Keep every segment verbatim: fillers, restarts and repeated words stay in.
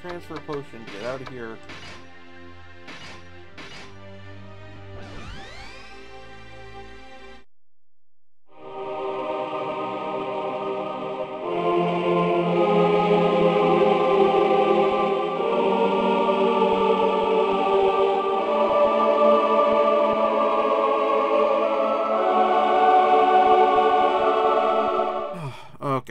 transfer potion. Get out of here. Okay.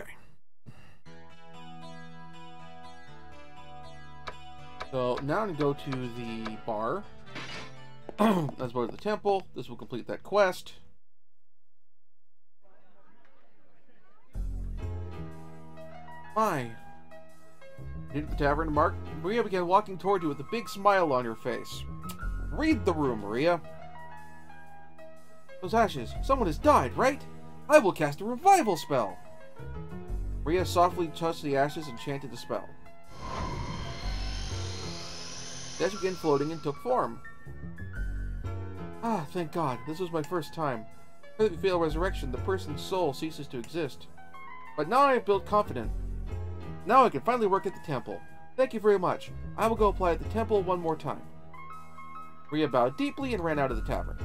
So now I'm going to go to the bar. Let's go to the temple. This will complete that quest. My. Into the tavern, Mark. Maria began walking toward you with a big smile on her face. Read the room, Maria. Those ashes. Someone has died, right? I will cast a revival spell. Maria softly touched the ashes and chanted the spell. The ashes began floating and took form. Ah, thank God. This was my first time. If you fail resurrection, the person's soul ceases to exist. But now I have built confidence. Now I can finally work at the temple. Thank you very much. I will go apply at the temple one more time. Maria bowed deeply and ran out of the tavern.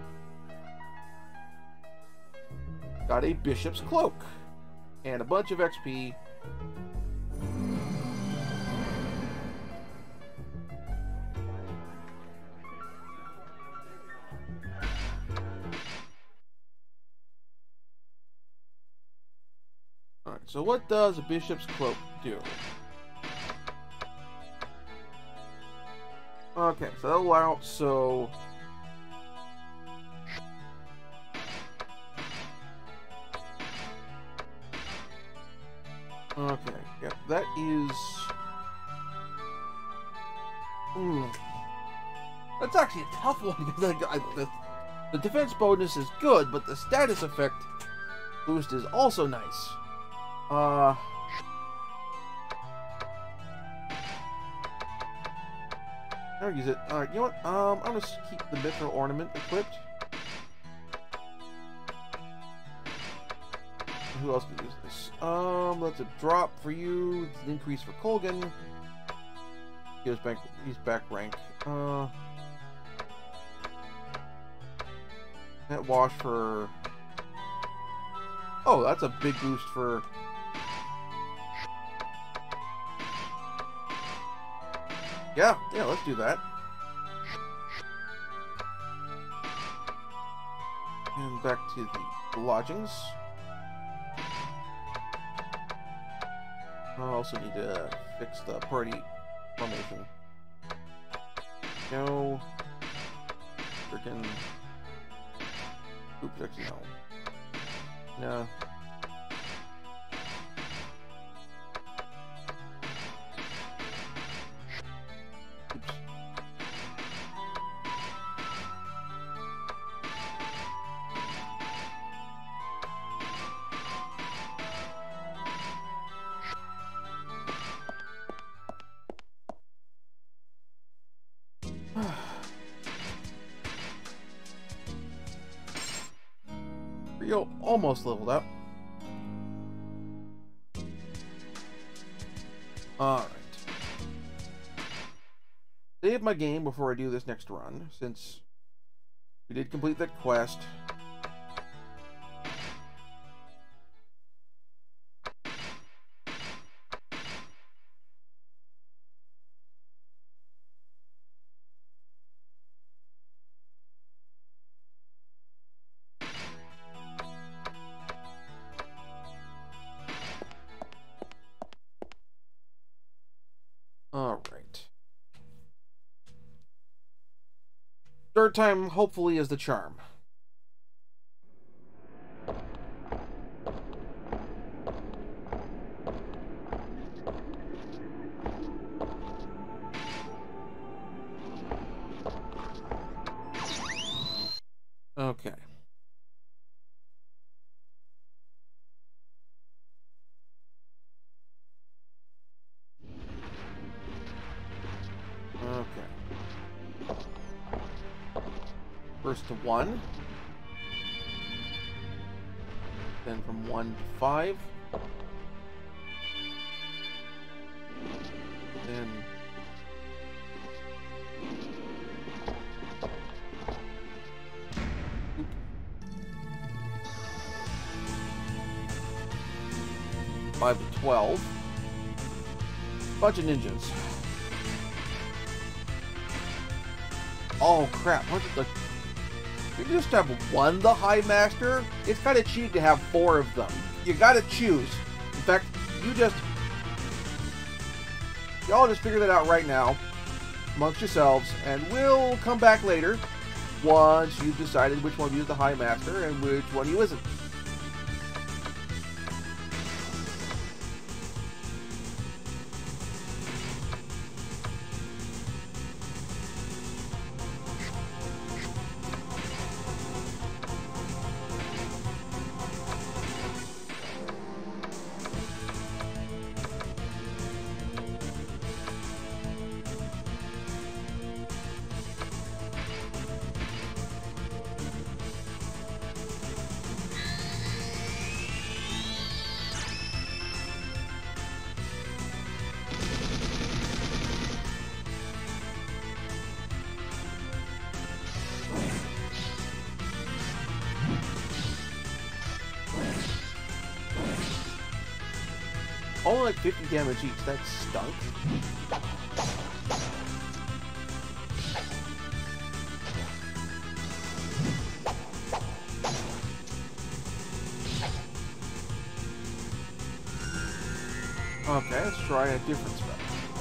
Got a bishop's cloak. And a bunch of X P. Alright, so what does a bishop's cloak do? Okay, so that'll allow, so... Okay, yeah, that is... Hmm. That's actually a tough one, because I, I, the, the defense bonus is good, but the status effect boost is also nice. Uh... I'll use it. Alright, you know what? Um, I'm gonna keep the mithril ornament equipped. Who else can use this? Um, let's a drop for you. It's an increase for Colgan. He goes back. He's back rank. Uh, that wash for. Oh, that's a big boost for. Yeah, yeah. Let's do that. And back to the lodgings. I also need to fix the party formation. No. Freaking. Oops, actually, no. No. Oops. Rio almost leveled up. Alright. Save my game before I do this next run, since we did complete that quest. Alright. Third time, hopefully, is the charm. Okay. Okay. First to one. Then from one to five. then Oop. five to twelve. Bunch of ninjas. Oh crap! What the? You just have one the High Master? It's kind of cheap to have four of them. You gotta choose. In fact, you just... Y'all just figure that out right now amongst yourselves, and we'll come back later once you've decided which one of you is the High Master and which one of you isn't. Only like fifty damage each. That stunk. Okay, let's try a different spell.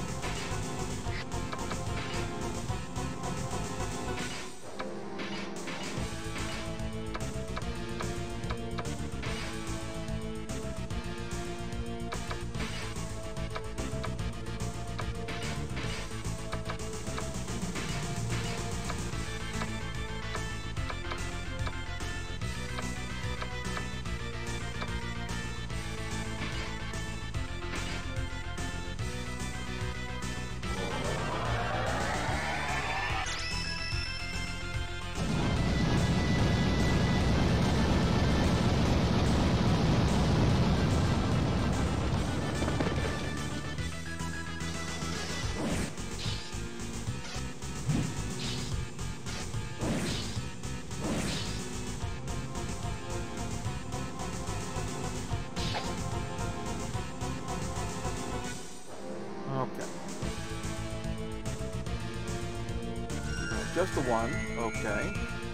Just the one. Okay.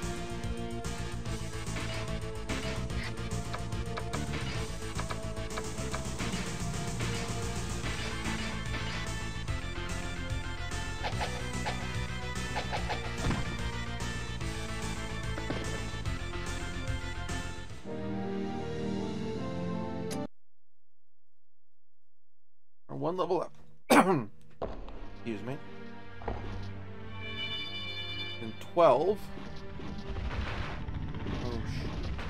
One level up. Excuse me. And twelve. Oh shit.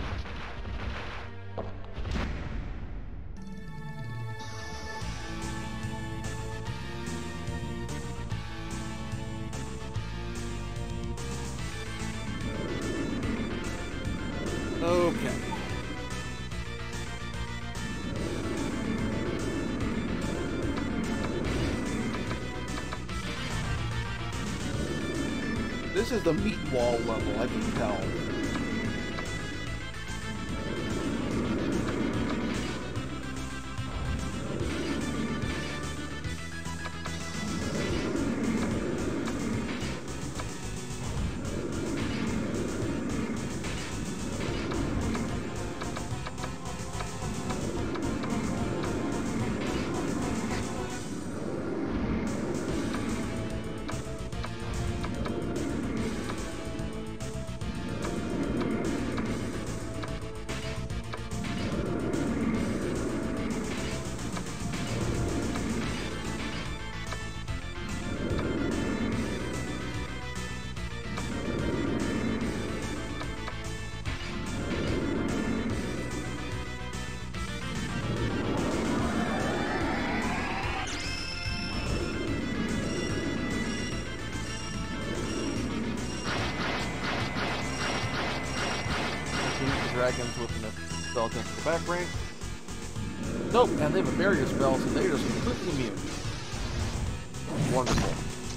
Okay. This is the meat wall level, I can tell. Dragons with an spell against the back rank. Nope, and they have a barrier spell, so they're just completely immune. wonderful.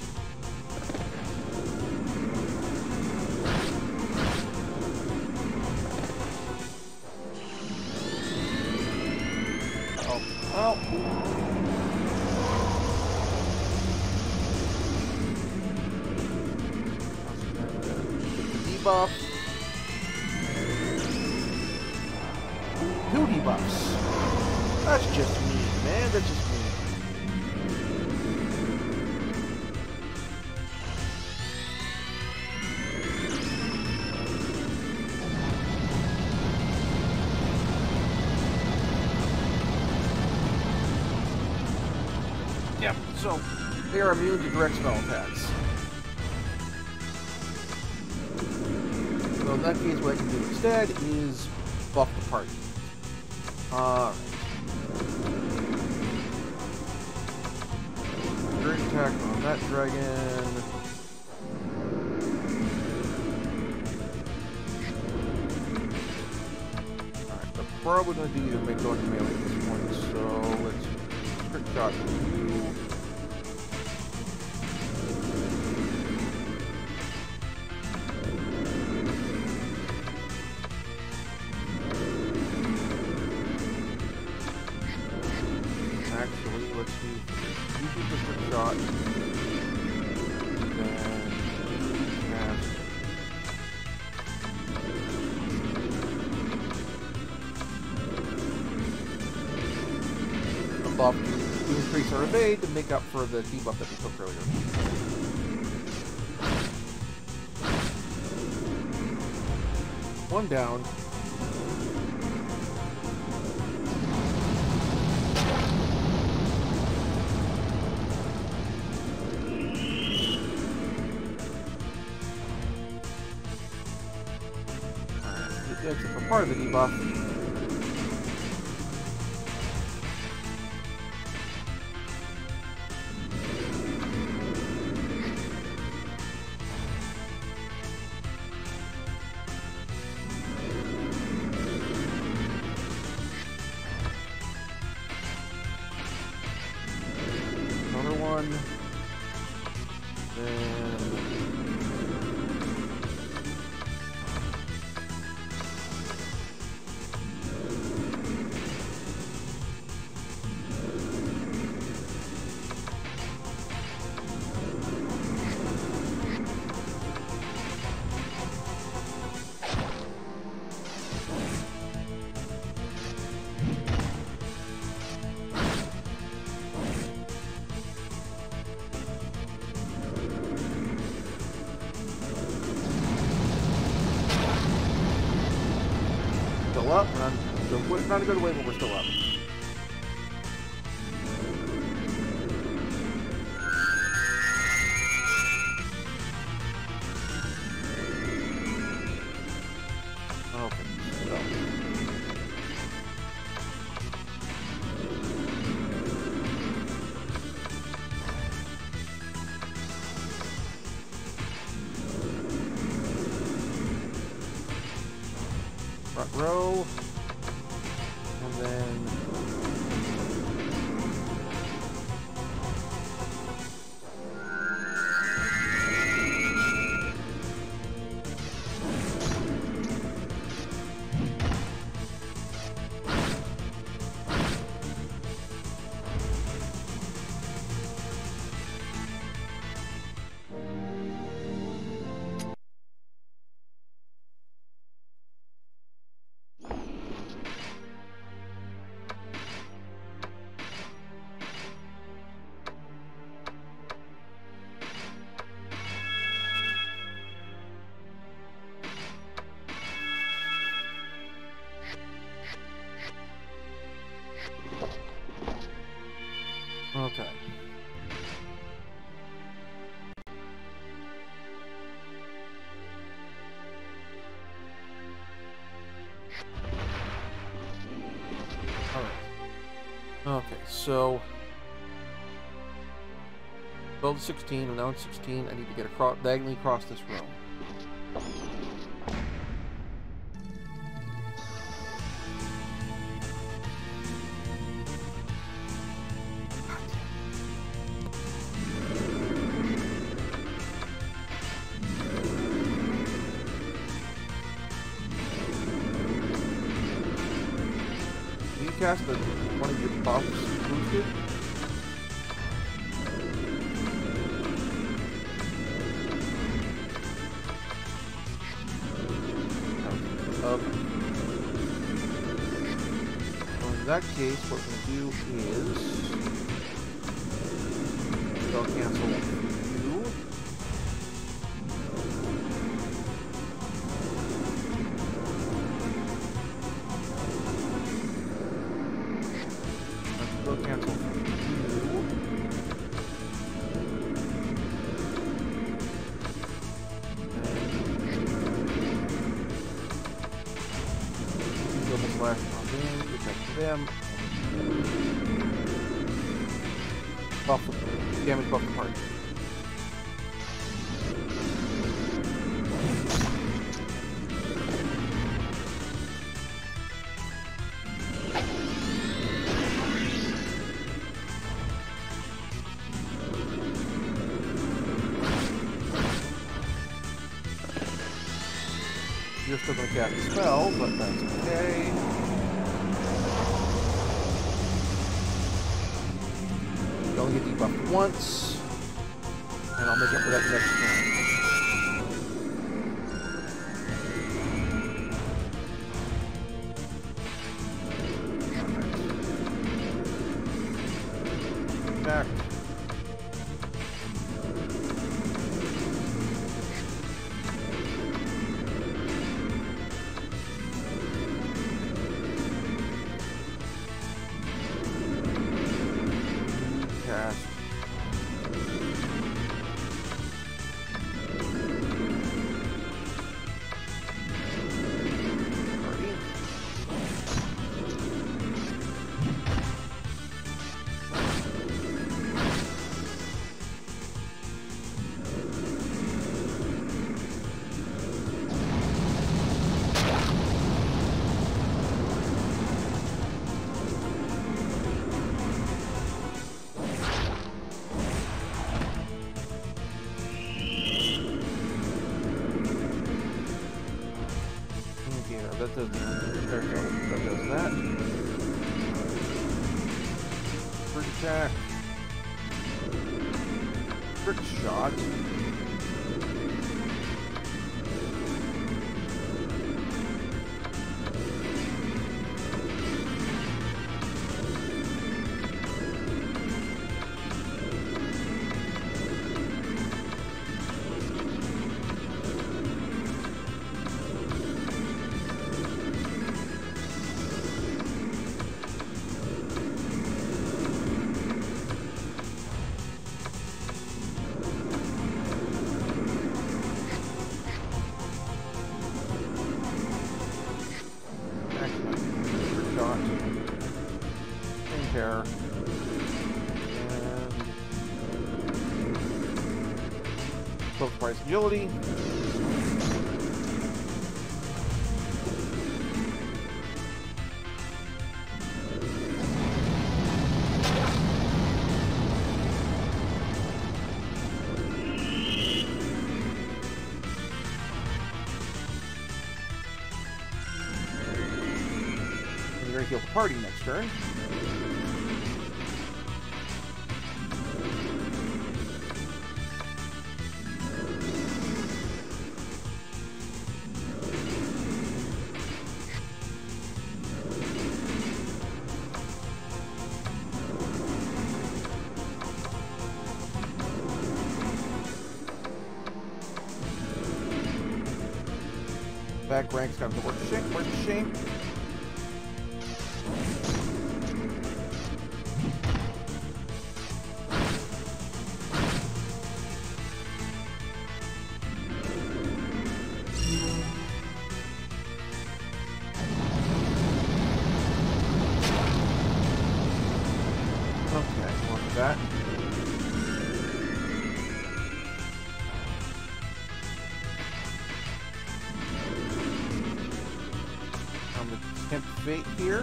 Oh, well. Debuff. Two debuffs. That's just mean, man. That's just mean. Yeah, so they are immune to direct spell attacks. So in that case, what I can do instead is buff the party. Alright. Great attack on that dragon. Alright, I'm probably going to do either make going to melee at this point, so let's quick shot you. Actually, let's do you do the quick shot. Then cast. A buff to increase our evade to make up for the debuff that we took earlier. One down. Except for part of the debuff. Another one. Then still up, and I'm still, not a good way, but we're still up. Okay, so. Front row, and then okay. Alright. Okay, so twelve to sixteen, and now it's sixteen. I need to get across diagonally across this room. cast the one of your buffs boosted? Okay. So in that case, what we do is spell cancel you. Spell cancel you. Last on them, protect them. Buff damage buff the party. You're still going to cast a spell, but that's okay. You only get debuffed once, and I'll make up for that next turn. Back. Cast. Party. That does, there we go. That does that. Crit attack. Crit shot. Terror. And close price agility. And you're gonna heal the party next turn. Back rank's got the word shame, word shame. Okay, on to that. Tempt Fate here.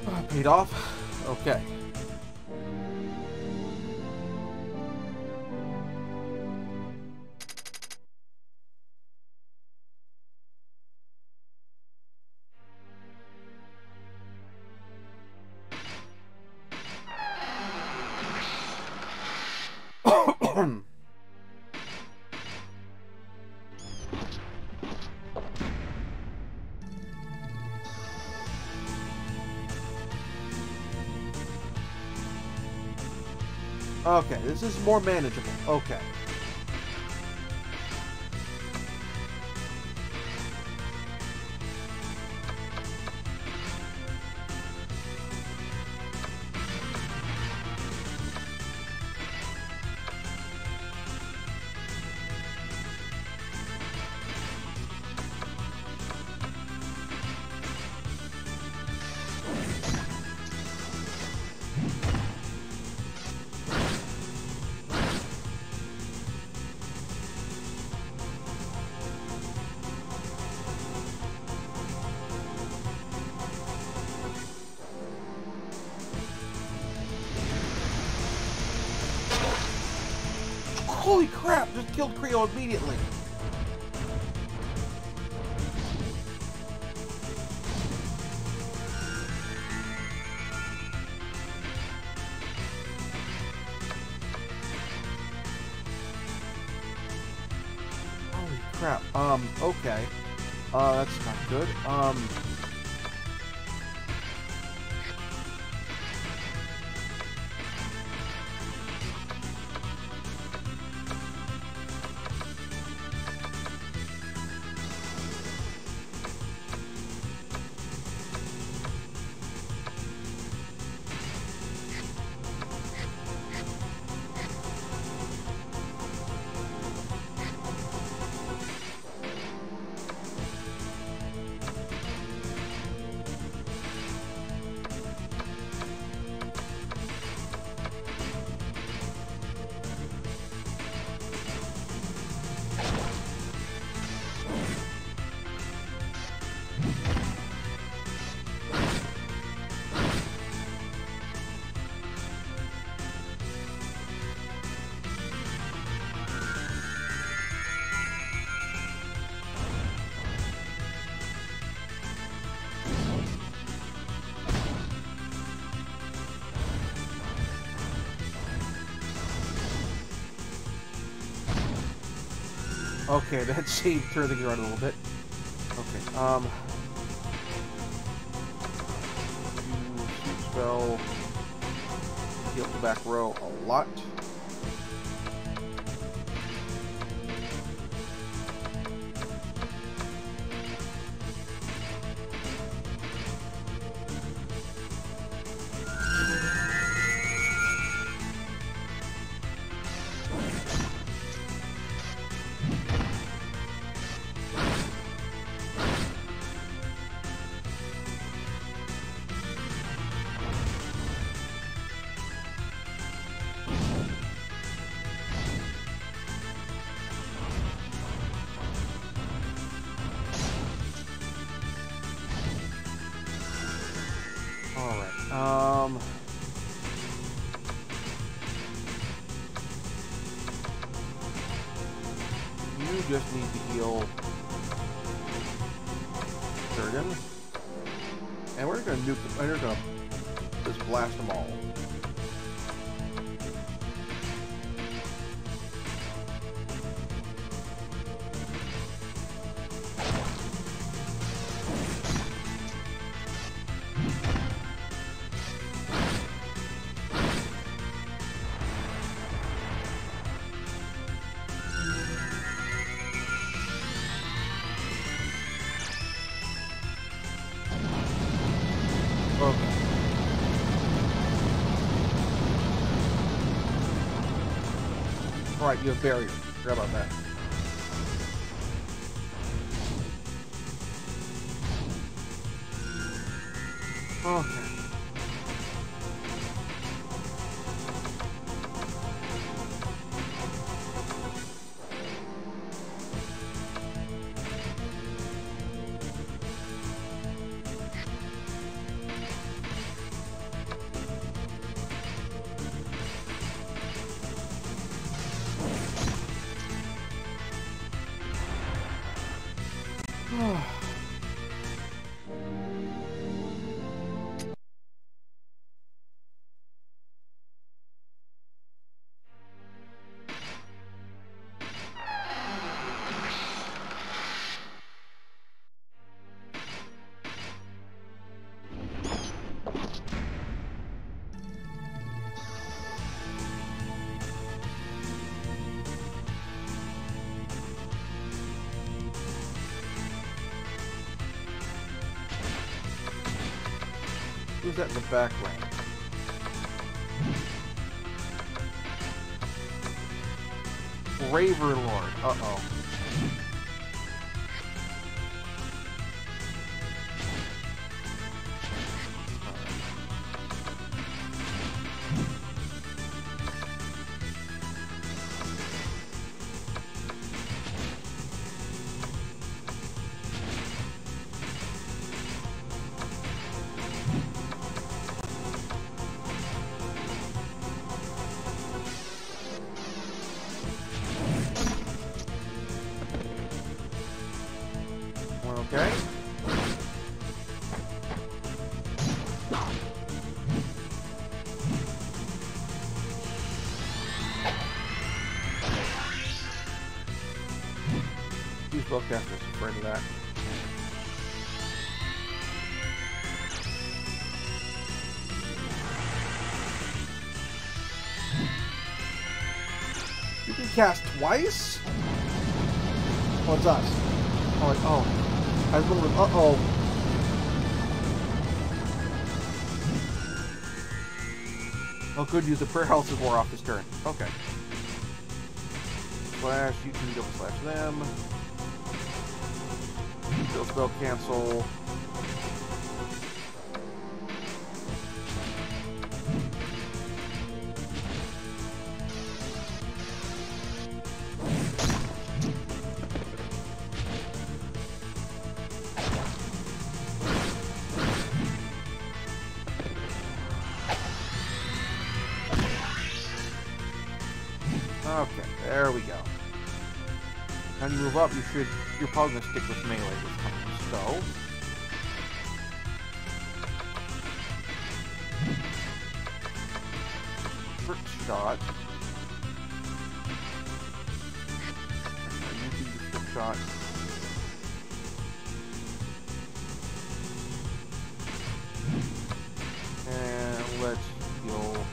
Uh, paid off. Okay. Okay, this is more manageable. Okay. Holy crap! Just killed Creo immediately. Holy crap. Um, okay. Uh, that's not good. Um... Okay, that saved turned the gear on a little bit. Okay, um... You spell... Heal the back row a lot. Alright, um... you just need to heal Durgan. And we're gonna nuke them, we're gonna just blast them all. Okay. Alright, you have barrier. Forgot about that. Okay. Who's that in the background? Braver Lord. Uh-oh. Okay. Use spellcasters, afraid of that. You can cast twice? Oh, it's us. Oh, like, oh. I was going, uh-oh. Oh, good, use the prayer house is more off this turn. Okay. Slash, you can go slash them. Spell, spell, cancel. Okay, there we go. When you move up, you should, you're probably going to stick with melee this time. So, trick shot. You do the trick shot. And let's heal.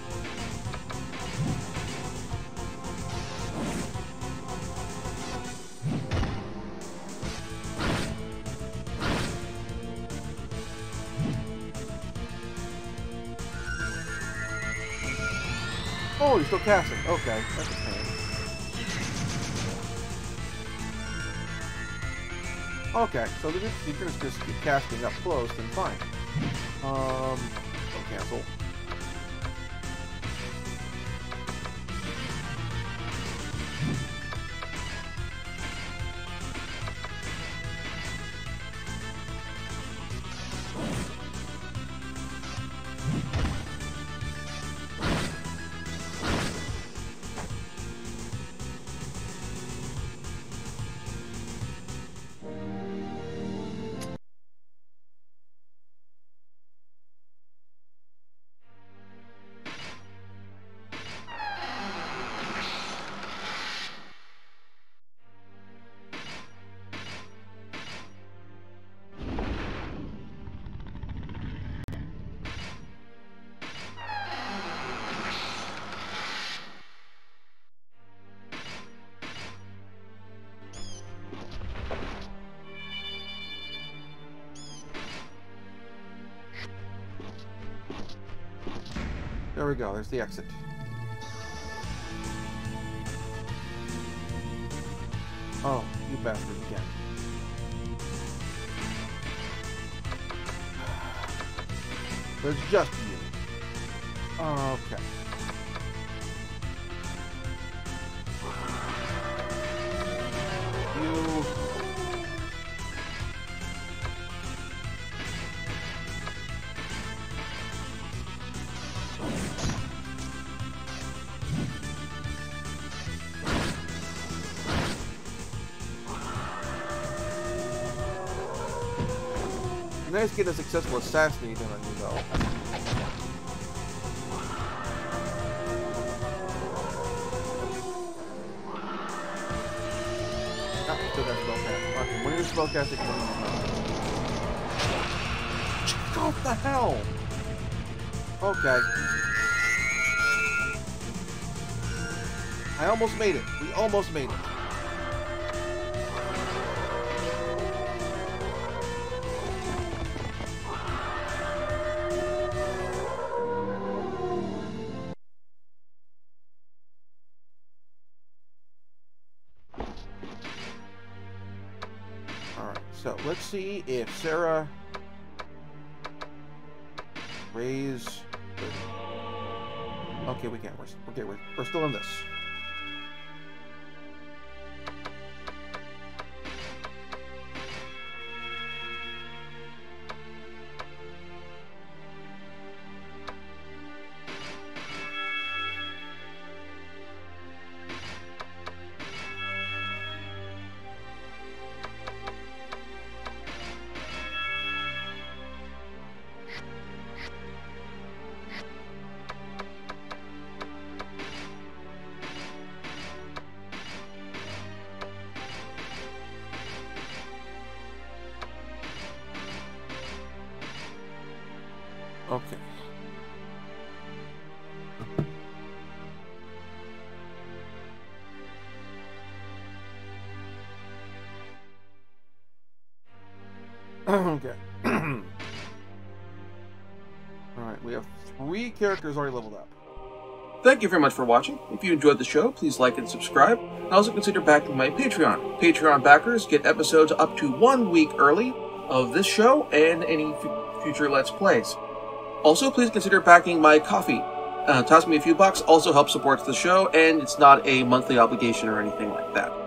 Oh, you're still casting. Okay, that's a pain. Okay, so if you're gonna just keep casting up close, then fine. Um, don't cancel. There we go, there's the exit. Oh, you bastards again. There's just you. Okay. You... Nice get a successful assassination on you, though. Ah, still got spellcast. Okay, when you're spellcasting, what the hell? Okay. I almost made it. We almost made it. So let's see if Sarah raise. Okay, we can't. We're okay. We're we're still in this. Okay. Okay. Alright, we have three characters already leveled up. Thank you very much for watching. If you enjoyed the show, please like and subscribe. And also consider backing my Patreon. Patreon backers get episodes up to one week early of this show and any f future Let's Plays. Also, please consider backing my Ko-fi. Uh, toss me a few bucks also helps support the show, and it's not a monthly obligation or anything like that.